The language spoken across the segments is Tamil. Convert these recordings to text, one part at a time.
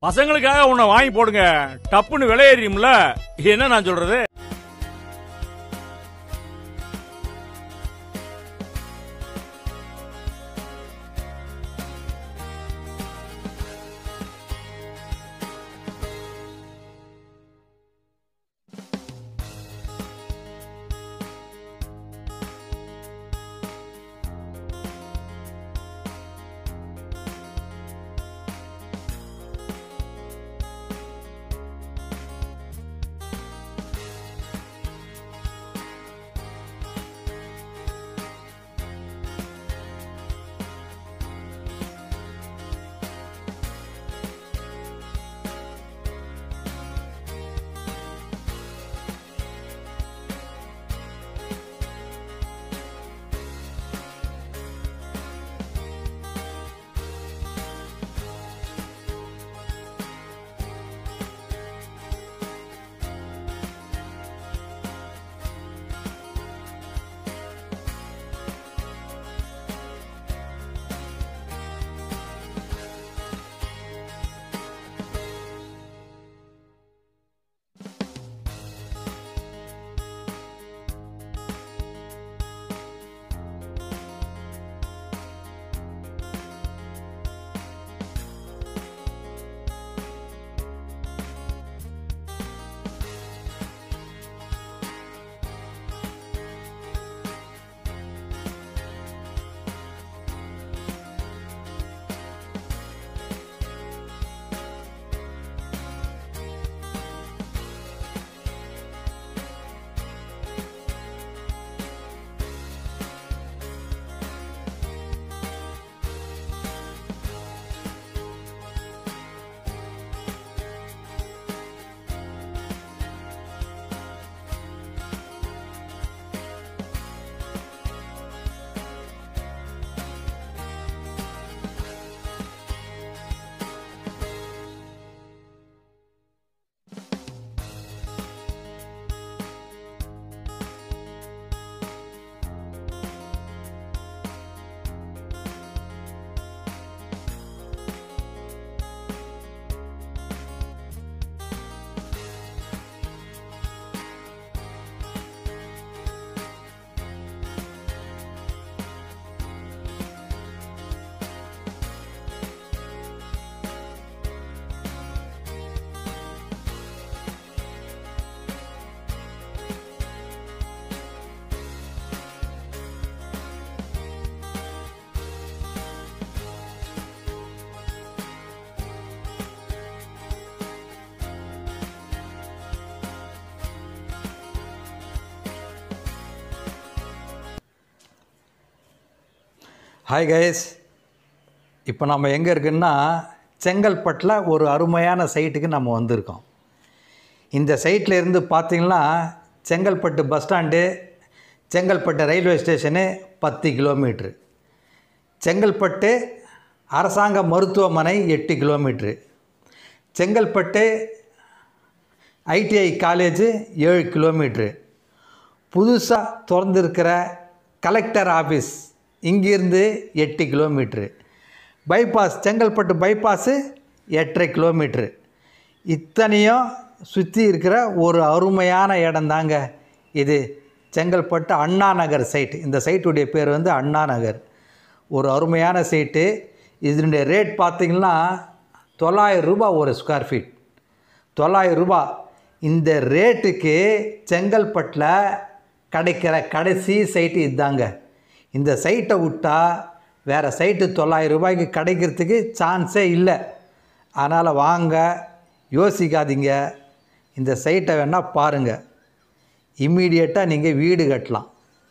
பசங்களுக்காக உன்னை வாங்கி போடுங்க, டப்புன்னு விலையேறியும்ல. என்ன நான் சொல்றது? ஹாய் கைஸ், இப்போ நம்ம எங்கே இருக்குன்னா செங்கல்பட்டில் ஒரு அருமையான சைட்டுக்கு நம்ம வந்திருக்கோம். இந்த சைட்டில் இருந்து பார்த்திங்கன்னா Chengalpattu bus stand, Chengalpattu railway station 10 kilometre, Chengalpattu அரசாங்க மருத்துவமனை 8 kilometre, Chengalpattu ITI college 7 kilometre, புதுசாக திறந்துருக்கிற கலெக்டர் ஆஃபீஸ் இங்கிருந்து 8 kilometre, bypass Chengalpattu bypass 8.5 kilometre. இத்தனையும் சுற்றி இருக்கிற ஒரு அருமையான இடம்தாங்க இது செங்கல்பட்டு அண்ணா நகர் சைட்டு. இந்த சைட்டுடைய பேர் வந்து அண்ணா நகர். ஒரு அருமையான சைட்டு. இதனுடைய ரேட் பார்த்திங்கன்னா 900 ரூபாய் ஒரு ஸ்கொயர் ஃபீட். 900 ரூபாய். இந்த ரேட்டுக்கு செங்கல்பட்டில் கிடைக்கிற கடைசி சைட்டு இதுதாங்க. இந்த சைட்டை விட்டால் வேறு சைட்டு 900 ரூபாய்க்கு கிடைக்கிறதுக்கு சான்ஸே இல்லை. அதனால் வாங்க, யோசிக்காதீங்க, இந்த சைட்டை வேணால் பாருங்கள். இம்மீடியட்டாக நீங்கள் வீடு கட்டலாம்,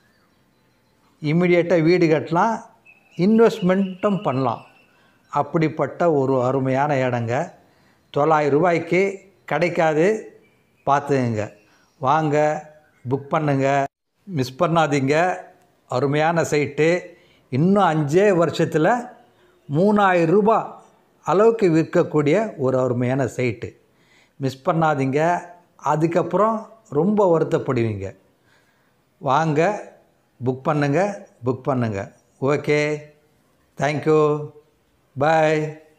இன்வெஸ்ட்மெண்ட்டும் பண்ணலாம். அப்படிப்பட்ட ஒரு அருமையான இடங்க. 900 ரூபாய்க்கு கிடைக்காது, பார்த்துங்க. வாங்க, புக் பண்ணுங்க, மிஸ் பண்ணாதீங்க. அருமையான சைட்டு. இன்னும் 5 வருஷத்தில் 3000 ரூபாய் அளவுக்கு விற்கக்கூடிய ஒரு அருமையான சைட்டு. மிஸ் பண்ணாதீங்க. அதுக்கப்புறம் ரொம்ப வருத்தப்படுவீங்க. வாங்க, புக் பண்ணுங்கள். ஓகே, தேங்க்யூ, பாய்.